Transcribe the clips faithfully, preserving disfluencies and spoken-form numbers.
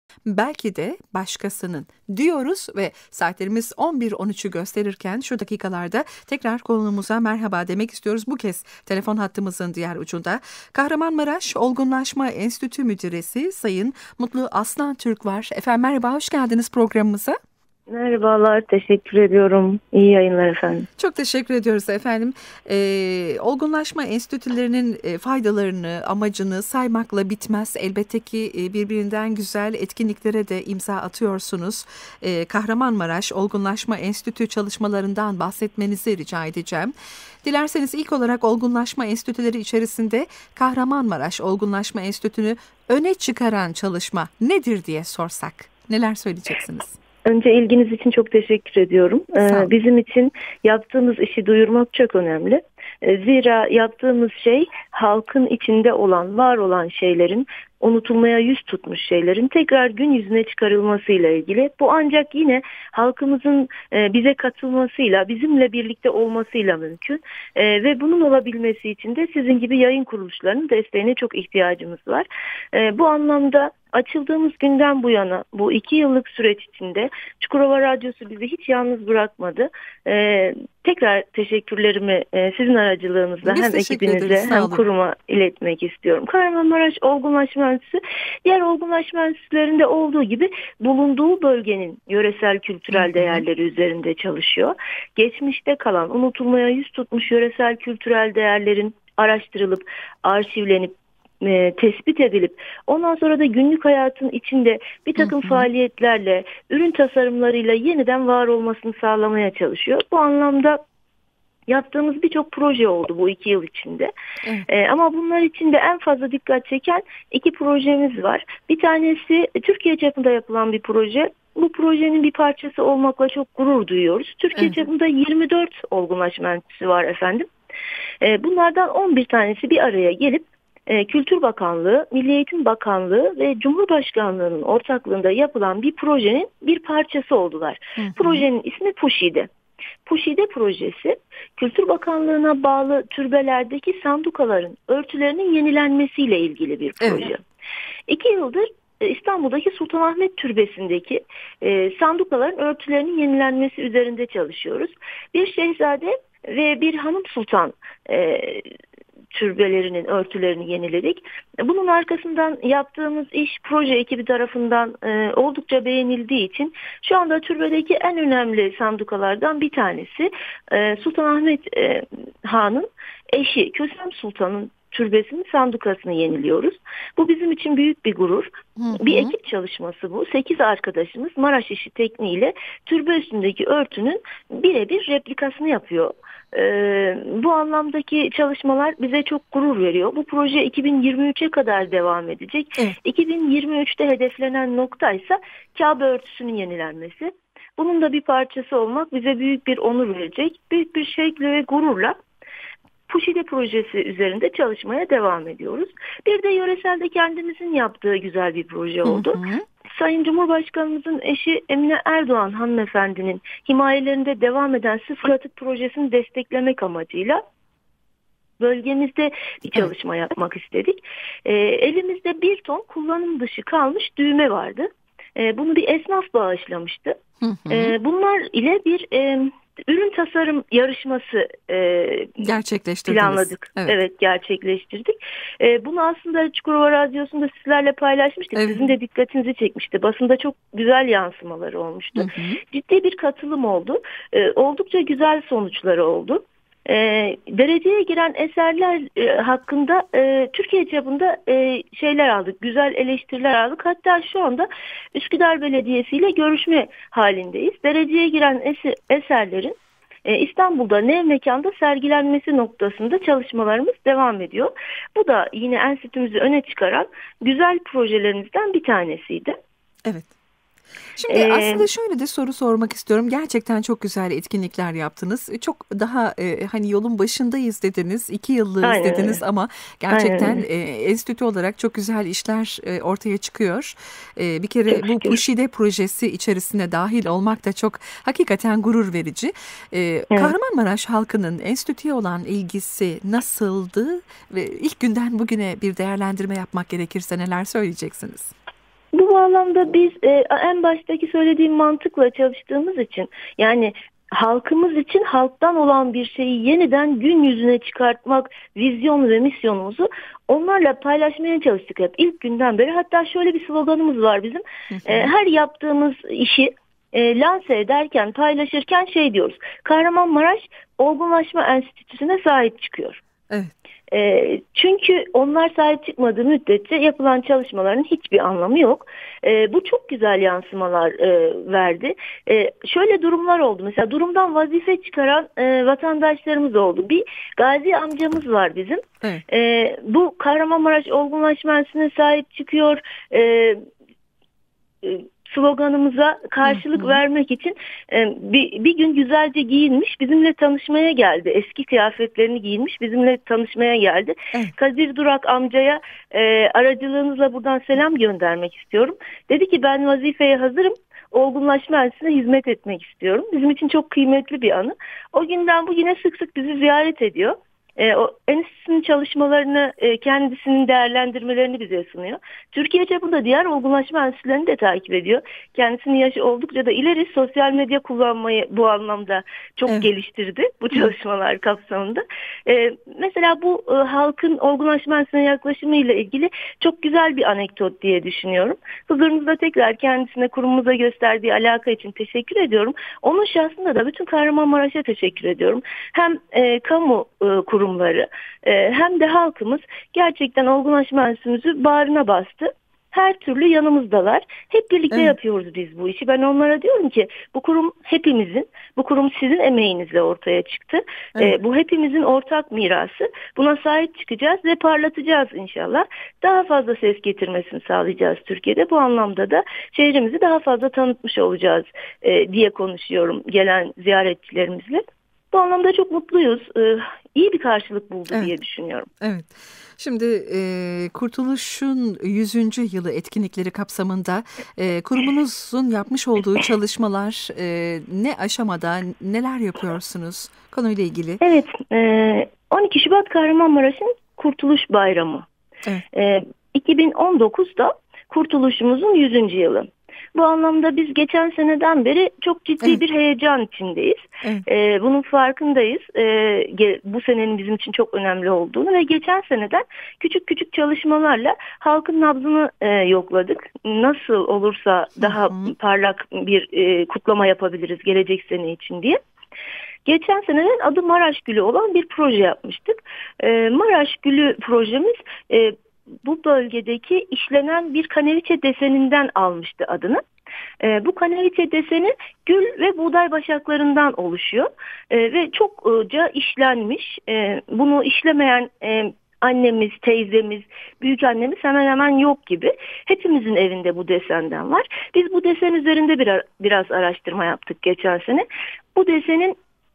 Belki de başkasının diyoruz ve saatlerimiz on bir on üçü gösterirken şu dakikalarda tekrar konuğumuza merhaba demek istiyoruz. Bu kez telefon hattımızın diğer ucunda Kahramanmaraş Olgunlaşma Enstitüsü Müdüresi Sayın Mutlu Aslan Türk var. Efendim merhaba, hoş geldiniz programımıza. Merhabalar, teşekkür ediyorum. İyi yayınlar efendim. Çok teşekkür ediyoruz efendim. Ee, olgunlaşma enstitülerinin e, faydalarını, amacını saymakla bitmez. Elbette ki e, birbirinden güzel etkinliklere de imza atıyorsunuz. E, Kahramanmaraş Olgunlaşma Enstitü çalışmalarından bahsetmenizi rica edeceğim. Dilerseniz ilk olarak olgunlaşma enstitüleri içerisinde Kahramanmaraş Olgunlaşma Enstitüsü'nü öne çıkaran çalışma nedir diye sorsak, neler söyleyeceksiniz? Önce ilginiz için çok teşekkür ediyorum. Ee, bizim için yaptığımız işi duyurmak çok önemli. Ee, zira yaptığımız şey halkın içinde olan, var olan şeylerin, unutulmaya yüz tutmuş şeylerin tekrar gün yüzüne çıkarılmasıyla ilgili. Bu ancak yine halkımızın e, bize katılmasıyla, bizimle birlikte olmasıyla mümkün. E, ve bunun olabilmesi için de sizin gibi yayın kuruluşlarının desteğine çok ihtiyacımız var. E, bu anlamda açıldığımız günden bu yana, bu iki yıllık süreç içinde Çukurova Radyosu bizi hiç yalnız bırakmadı. Ee, tekrar teşekkürlerimi e, sizin aracılığınızla Biz hem ekibinize ederiz, hem kuruma iletmek istiyorum. Kahramanmaraş Olgunlaşma Enstitüsü, diğer olgunlaşma enstitülerinde olduğu gibi bulunduğu bölgenin yöresel kültürel hı hı. değerleri üzerinde çalışıyor. Geçmişte kalan, unutulmaya yüz tutmuş yöresel kültürel değerlerin araştırılıp, arşivlenip, E, tespit edilip ondan sonra da günlük hayatın içinde bir takım hı hı. faaliyetlerle, ürün tasarımlarıyla yeniden var olmasını sağlamaya çalışıyor. Bu anlamda yaptığımız birçok proje oldu bu iki yıl içinde. Evet. E, ama bunlar içinde en fazla dikkat çeken iki projemiz var. Bir tanesi Türkiye çapında yapılan bir proje. Bu projenin bir parçası olmakla çok gurur duyuyoruz. Türkiye evet. çapında yirmi dört olgunlaşma enstitüsü var efendim. E, bunlardan on bir tanesi bir araya gelip Kültür Bakanlığı, Milli Eğitim Bakanlığı ve Cumhurbaşkanlığı'nın ortaklığında yapılan bir projenin bir parçası oldular. Hı hı. Projenin ismi Puşide. Puşide projesi, Kültür Bakanlığı'na bağlı türbelerdeki sandukaların örtülerinin yenilenmesiyle ilgili bir proje. Evet. İki yıldır İstanbul'daki Sultanahmet Türbesi'ndeki e, sandukaların örtülerinin yenilenmesi üzerinde çalışıyoruz. Bir şehzade ve bir hanım sultan e, türbelerinin örtülerini yeniledik. Bunun arkasından yaptığımız iş proje ekibi tarafından e, oldukça beğenildiği için şu anda türbedeki en önemli sandukalardan bir tanesi e, Sultanahmet e, Han'ın eşi Kösem Sultan'ın türbesinin sandukasını yeniliyoruz. Bu bizim için büyük bir gurur. Hı hı. Bir ekip çalışması bu. sekiz arkadaşımız Maraş işi tekniğiyle türbe üstündeki örtünün birebir replikasını yapıyor. Ee, bu anlamdaki çalışmalar bize çok gurur veriyor. Bu proje iki bin yirmi üçe kadar devam edecek. Evet. iki bin yirmi üçte hedeflenen nokta ise Kabe örtüsünün yenilenmesi. Bunun da bir parçası olmak bize büyük bir onur verecek. Büyük bir şevkle ve gururla Puşide projesi üzerinde çalışmaya devam ediyoruz. Bir de yöreselde kendimizin yaptığı güzel bir proje oldu. Hı hı. Sayın Cumhurbaşkanımızın eşi Emine Erdoğan hanımefendinin himayelerinde devam eden sıfır atık projesini desteklemek amacıyla bölgemizde bir çalışma yapmak istedik. E, elimizde bir ton kullanım dışı kalmış düğme vardı. E, bunu bir esnaf bağışlamıştı. Hı hı. E, bunlar ile bir e, ürün tasarım yarışması e, planladık. Evet. evet gerçekleştirdik. E, bunu aslında Çukurova Radyosu'nda sizlerle paylaşmıştık. Evet. Sizin de dikkatinizi çekmişti. Basında çok güzel yansımaları olmuştu. Hı hı. Ciddi bir katılım oldu. E, oldukça güzel sonuçları oldu. E, dereceye giren eserler e, hakkında e, Türkiye çapında e, şeyler aldık, güzel eleştiriler aldık. Hatta şu anda Üsküdar Belediyesi ile görüşme halindeyiz. Dereceye giren eser, eserlerin e, İstanbul'da Nev Mekan'da sergilenmesi noktasında çalışmalarımız devam ediyor. Bu da yine enstitümüzü öne çıkaran güzel projelerimizden bir tanesiydi. Evet. Şimdi ee, aslında şöyle de soru sormak istiyorum. Gerçekten çok güzel etkinlikler yaptınız. Çok daha e, hani yolun başındayız dediniz. iki yıllığız dediniz ama gerçekten e, enstitü olarak çok güzel işler e, ortaya çıkıyor. E, bir kere bu Puşide projesi içerisine dahil olmak da çok hakikaten gurur verici. E, evet. Kahramanmaraş halkının enstitüye olan ilgisi nasıldı? Ve ilk günden bugüne bir değerlendirme yapmak gerekirse neler söyleyeceksiniz? Bu bağlamda biz e, en baştaki söylediğim mantıkla çalıştığımız için, yani halkımız için halktan olan bir şeyi yeniden gün yüzüne çıkartmak vizyon ve misyonumuzu onlarla paylaşmaya çalıştık hep ilk günden beri. Hatta şöyle bir sloganımız var bizim. E, her yaptığımız işi e, lanse ederken, paylaşırken şey diyoruz: Kahramanmaraş Olgunlaşma Enstitüsü'ne sahip çıkıyor. Evet. E, çünkü onlar sahip çıkmadığı müddetçe yapılan çalışmaların hiçbir anlamı yok. E, bu çok güzel yansımalar e, verdi. E, şöyle durumlar oldu. Mesela durumdan vazife çıkaran e, vatandaşlarımız oldu. Bir Gazi amcamız var bizim. Evet. E, bu Kahramanmaraş Olgunlaşma Enstitüsü'ne sahip çıkıyor. E, e, sloganımıza karşılık hı hı. vermek için e, bir, bir gün güzelce giyinmiş, bizimle tanışmaya geldi. Eski kıyafetlerini giyinmiş, bizimle tanışmaya geldi. Evet. Kadir Durak amcaya e, aracılığınızla buradan selam göndermek istiyorum. Dedi ki ben vazifeye hazırım. Olgunlaşma Enstitüsü'ne hizmet etmek istiyorum. Bizim için çok kıymetli bir anı. O günden bugüne sık sık bizi ziyaret ediyor. E, o enstitünün çalışmalarını, e, kendisinin değerlendirmelerini bize sunuyor. Türkiye çapında diğer olgunlaşma enstitülerini de takip ediyor. Kendisinin yaşı oldukça da ileri, sosyal medya kullanmayı bu anlamda çok evet. geliştirdi bu çalışmalar kapsamında. E, mesela bu e, halkın olgunlaşma enstitüsüne yaklaşımıyla ilgili çok güzel bir anekdot diye düşünüyorum. Huzurunuzda tekrar kendisine, kurumumuza gösterdiği alaka için teşekkür ediyorum. Onun şahsında da bütün Kahramanmaraş'a teşekkür ediyorum. Hem e, kamu e, kurum kurumları hem de halkımız gerçekten olgunlaşma enstitümüzü bağrına bastı. Her türlü yanımızdalar. Hep birlikte evet. yapıyoruz biz bu işi. Ben onlara diyorum ki bu kurum hepimizin, bu kurum sizin emeğinizle ortaya çıktı. Evet. Bu hepimizin ortak mirası. Buna sahip çıkacağız ve parlatacağız inşallah. Daha fazla ses getirmesini sağlayacağız Türkiye'de. Bu anlamda da şehrimizi daha fazla tanıtmış olacağız diye konuşuyorum gelen ziyaretçilerimizle. Bu anlamda çok mutluyuz. Ee, iyi bir karşılık buldu evet. diye düşünüyorum. Evet. Şimdi e, Kurtuluş'un yüzüncü yılı etkinlikleri kapsamında e, kurumunuzun yapmış olduğu çalışmalar e, ne aşamada, neler yapıyorsunuz konuyla ilgili? Evet. E, on iki Şubat Kahramanmaraş'ın Kurtuluş Bayramı. Evet. E, iki bin on dokuzda Kurtuluş'umuzun yüzüncü yılı. Bu anlamda biz geçen seneden beri çok ciddi evet. bir heyecan içindeyiz. Evet. Ee, bunun farkındayız. Ee, bu senenin bizim için çok önemli olduğunu ve geçen seneden küçük küçük çalışmalarla halkın nabzını e, yokladık. Nasıl olursa daha hı hı. parlak bir e, kutlama yapabiliriz gelecek sene için diye. Geçen seneden adı Maraş Gülü olan bir proje yapmıştık. Ee, Maraş Gülü projemiz e, bu bölgedeki işlenen bir kaneviçe deseninden almıştı adını. E, bu kaneviçe deseni gül ve buğday başaklarından oluşuyor e, ve çokça işlenmiş. E, bunu işlemeyen e, annemiz, teyzemiz, büyük annemiz hemen hemen yok gibi. Hepimizin evinde bu desenden var. Biz bu desen üzerinde bir, biraz araştırma yaptık geçen sene. Bu desenin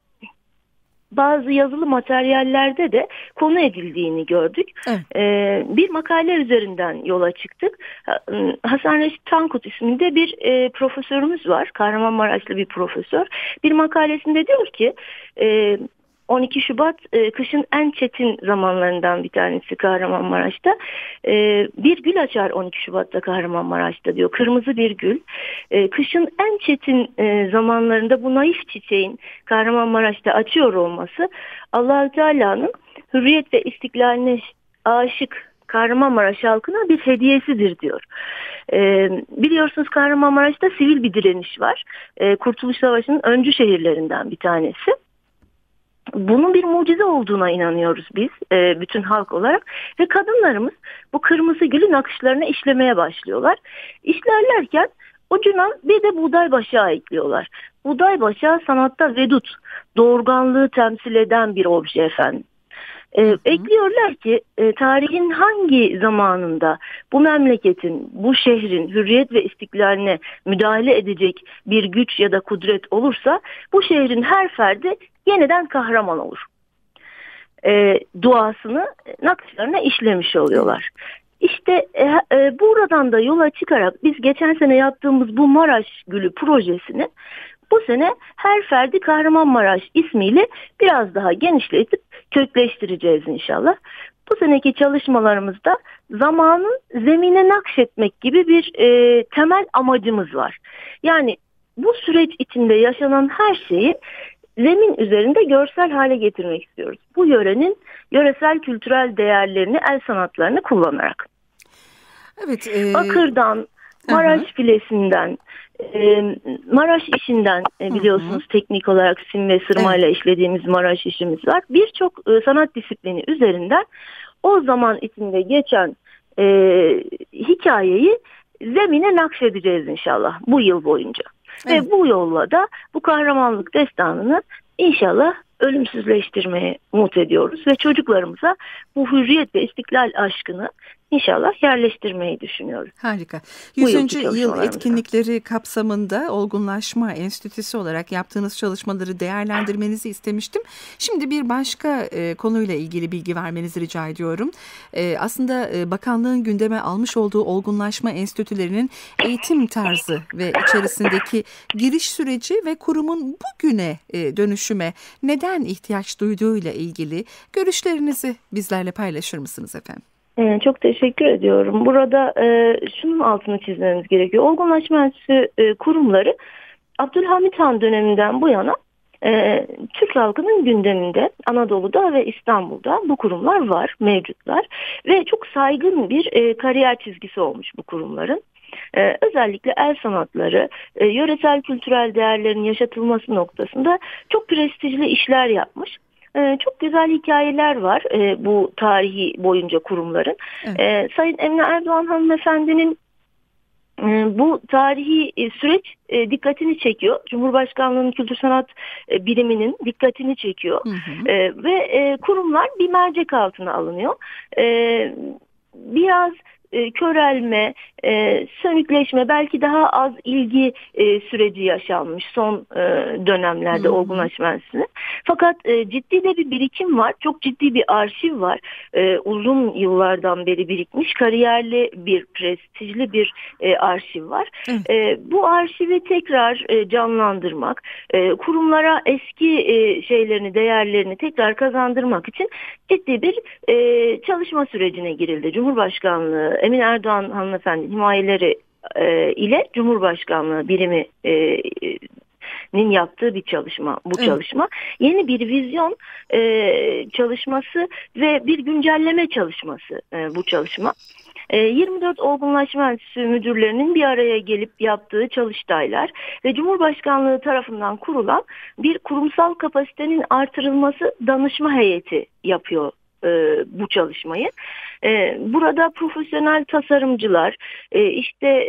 bazı yazılı materyallerde de konu edildiğini gördük. Evet. Ee, bir makale üzerinden yola çıktık. Hasan Reşit Tankut isminde bir e, profesörümüz var. Kahramanmaraşlı bir profesör. Bir makalesinde diyor ki e, on iki Şubat e, kışın en çetin zamanlarından bir tanesi Kahramanmaraş'ta. E, bir gül açar on iki Şubat'ta Kahramanmaraş'ta diyor. Kırmızı bir gül. E, kışın en çetin e, zamanlarında bu naif çiçeğin Kahramanmaraş'ta açıyor olması Allah-u Teala'nın hürriyet ve istiklaline aşık Kahramanmaraş halkına bir hediyesidir diyor. Ee, biliyorsunuz Kahramanmaraş'ta sivil bir direniş var. Ee, Kurtuluş Savaşı'nın öncü şehirlerinden bir tanesi. Bunun bir mucize olduğuna inanıyoruz biz e, bütün halk olarak ve kadınlarımız bu kırmızı gülün nakışlarını işlemeye başlıyorlar. İşlerlerken ucuna bir de buğday başağı ekliyorlar. Buğday başağı sanatta vedut, doğurganlığı temsil eden bir obje efendim. E, ekliyorlar ki e, tarihin hangi zamanında bu memleketin, bu şehrin hürriyet ve istiklaline müdahale edecek bir güç ya da kudret olursa bu şehrin her ferdi yeniden kahraman olur. E, duasını nakışlarına işlemiş oluyorlar. İşte e, e, buradan da yola çıkarak biz geçen sene yaptığımız bu Maraş Gülü projesini bu sene her ferdi Kahramanmaraş ismiyle biraz daha genişletip kökleştireceğiz inşallah. bu seneki çalışmalarımızda zamanın zemine nakşetmek gibi bir e, temel amacımız var. Yani bu süreç içinde yaşanan her şeyi zemin üzerinde görsel hale getirmek istiyoruz. Bu yörenin yöresel kültürel değerlerini, el sanatlarını kullanarak. Evet. E... Bakır'dan, Maraş Aha. filesinden, e, Maraş işinden e, biliyorsunuz hı hı. teknik olarak sim ve sırmayla evet. işlediğimiz Maraş işimiz var. Birçok e, sanat disiplini üzerinden o zaman içinde geçen e, hikayeyi zemine nakşedeceğiz inşallah bu yıl boyunca. Evet. Ve bu yolla da bu kahramanlık destanını inşallah ölümsüzleştirmeye umut ediyoruz. Ve çocuklarımıza bu hürriyet ve istiklal aşkını İnşallah yerleştirmeyi düşünüyoruz. Harika. yüzüncü yıl etkinlikleri kapsamında Olgunlaşma Enstitüsü olarak yaptığınız çalışmaları değerlendirmenizi istemiştim. Şimdi bir başka e, konuyla ilgili bilgi vermenizi rica ediyorum. E, aslında e, bakanlığın gündeme almış olduğu Olgunlaşma Enstitülerinin eğitim tarzı ve içerisindeki giriş süreci ve kurumun bugüne e, dönüşüme neden ihtiyaç duyduğuyla ilgili görüşlerinizi bizlerle paylaşır mısınız efendim? Çok teşekkür ediyorum. Burada e, şunun altını çizmemiz gerekiyor. Olgunlaşma Enstitüsü e, kurumları Abdülhamit Han döneminden bu yana e, Türk halkının gündeminde Anadolu'da ve İstanbul'da bu kurumlar var, mevcutlar. Ve çok saygın bir e, kariyer çizgisi olmuş bu kurumların. Ee, özellikle el sanatları, e, yöresel kültürel değerlerin yaşatılması noktasında çok prestijli işler yapmış. Ee, çok güzel hikayeler var e, bu tarihi boyunca kurumların. Evet. Ee, Sayın Emine Erdoğan hanımefendinin e, bu tarihi e, süreç e, dikkatini çekiyor. Cumhurbaşkanlığı'nın Kültür Sanat e, biriminin dikkatini çekiyor. Hı hı. E, ve e, kurumlar bir mercek altına alınıyor. E, biraz e, körelme, e, sönükleşme, belki daha az ilgi e, süreci yaşanmış son e, dönemlerde olgunlaşma enstitüsüne. Fakat e, ciddi de bir birikim var, çok ciddi bir arşiv var. E, uzun yıllardan beri birikmiş, kariyerli bir, prestijli bir e, arşiv var. E, bu arşivi tekrar e, canlandırmak, e, kurumlara eski e, şeylerini, değerlerini tekrar kazandırmak için ciddi bir e, çalışma sürecine girildi. Cumhurbaşkanlığı, Emine Erdoğan hanımefendi himayeleri e, ile Cumhurbaşkanlığı birimi e, nin yaptığı bir çalışma bu evet. çalışma. Yeni bir vizyon e, çalışması ve bir güncelleme çalışması e, bu çalışma. E, yirmi dört Olgunlaşma Enstitüsü müdürlerinin bir araya gelip yaptığı çalıştaylar ve Cumhurbaşkanlığı tarafından kurulan bir kurumsal kapasitenin artırılması danışma heyeti yapıyor bu çalışmayı. Burada profesyonel tasarımcılar, işte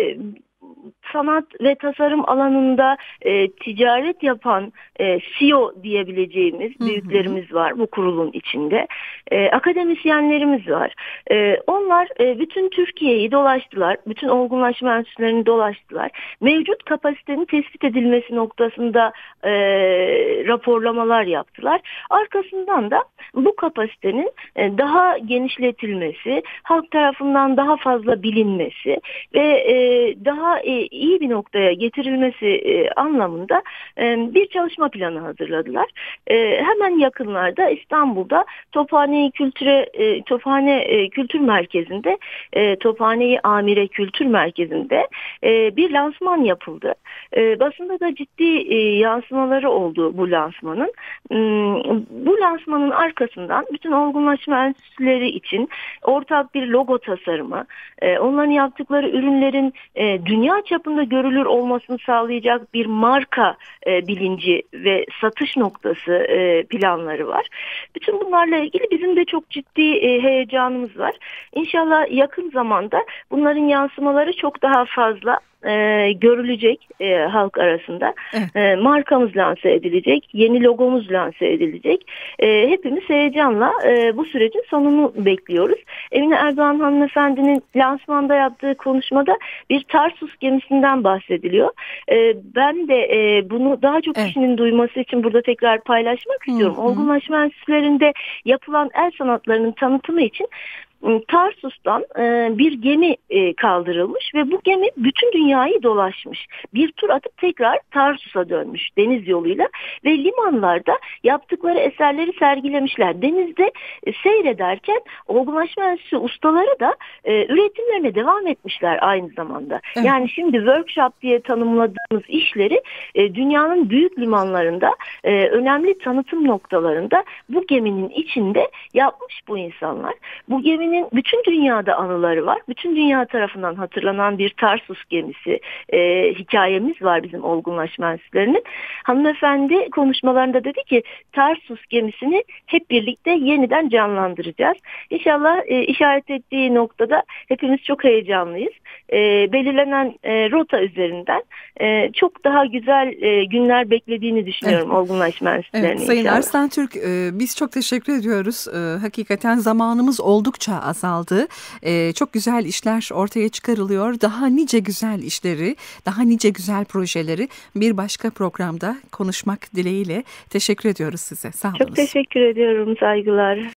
sanat ve tasarım alanında e, ticaret yapan e, C E O diyebileceğimiz hı hı. büyüklerimiz var bu kurulun içinde. E, akademisyenlerimiz var. E, onlar e, bütün Türkiye'yi dolaştılar. Bütün olgunlaşma enstitülerini dolaştılar. Mevcut kapasitenin tespit edilmesi noktasında e, raporlamalar yaptılar. Arkasından da bu kapasitenin e, daha genişletilmesi, halk tarafından daha fazla bilinmesi ve e, daha e, iyi bir noktaya getirilmesi e, anlamında e, bir çalışma planı hazırladılar. E, hemen yakınlarda İstanbul'da Tophane Kültüre e, Tophane e, Kültür Merkezi'nde e, Tophane-i Amire Kültür Merkezi'nde e, bir lansman yapıldı. E, basında da ciddi e, yansımaları oldu bu lansmanın. E, bu lansmanın arkasından bütün olgunlaşma enstitüleri için ortak bir logo tasarımı, e, onların yaptıkları ürünlerin e, dünya çapında görülür olmasını sağlayacak bir marka e, bilinci ve satış noktası e, planları var. Bütün bunlarla ilgili bizim de çok ciddi e, heyecanımız var. İnşallah yakın zamanda bunların yansımaları çok daha fazla E, görülecek e, halk arasında. Evet. E, markamız lanse edilecek, yeni logomuz lanse edilecek. E, hepimiz heyecanla e, bu sürecin sonunu bekliyoruz. Emine Erdoğan hanımefendinin lansmanda yaptığı konuşmada bir Tarsus gemisinden bahsediliyor. E, ben de e, bunu daha çok evet. kişinin duyması için burada tekrar paylaşmak istiyorum. Hı hı. Olgunlaşma enstitülerinde yapılan el sanatlarının tanıtımı için Tarsus'tan bir gemi kaldırılmış ve bu gemi bütün dünyayı dolaşmış. Bir tur atıp tekrar Tarsus'a dönmüş deniz yoluyla ve limanlarda yaptıkları eserleri sergilemişler. Denizde seyrederken olgunlaşma enstitüsü ustaları da üretimlerine devam etmişler aynı zamanda. Evet. Yani şimdi workshop diye tanımladığımız işleri dünyanın büyük limanlarında, önemli tanıtım noktalarında bu geminin içinde yapmış bu insanlar. Bu geminin bütün dünyada anıları var. Bütün dünya tarafından hatırlanan bir Tarsus gemisi e, hikayemiz var bizim olgunlaşma enstitülerinin. Hanımefendi konuşmalarında dedi ki Tarsus gemisini hep birlikte yeniden canlandıracağız. İnşallah e, işaret ettiği noktada hepimiz çok heyecanlıyız. E, belirlenen e, rota üzerinden e, çok daha güzel e, günler beklediğini düşünüyorum evet. olgunlaşma enstitülerinin. Evet, Sayın Arslan Türk, e, biz çok teşekkür ediyoruz. E, hakikaten zamanımız oldukça azaldı. E, çok güzel işler ortaya çıkarılıyor. Daha nice güzel işleri, daha nice güzel projeleri bir başka programda konuşmak dileğiyle teşekkür ediyoruz size. Sağ olun. Çok teşekkür ediyorum. Saygılar.